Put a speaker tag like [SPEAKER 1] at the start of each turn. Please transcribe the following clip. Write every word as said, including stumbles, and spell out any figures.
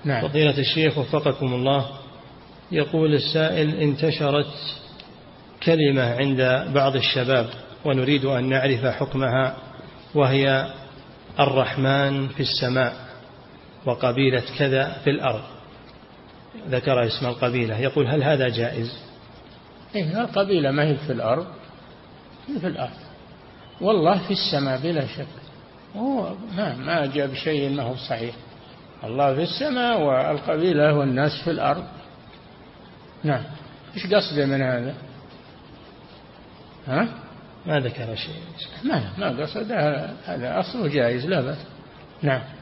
[SPEAKER 1] نعم.
[SPEAKER 2] فضيلة الشيخ وفقكم الله، يقول السائل: انتشرت كلمة عند بعض الشباب ونريد أن نعرف حكمها، وهي الرحمن في السماء وقبيلة كذا في الأرض، ذكر اسم القبيلة، يقول: هل هذا جائز؟
[SPEAKER 1] إيه، القبيلة ما هي في الأرض، هي في الأرض، والله في السماء بلا شك. هو ما ما جاب شيء ما هو صحيح. الله في السماء والقبيلة والناس في الأرض. نعم. إيش قصده من هذا؟ ها؟
[SPEAKER 2] ما ذكر شيء.
[SPEAKER 1] ما ما قصد، هذا أصله جائز لا بأس. نعم.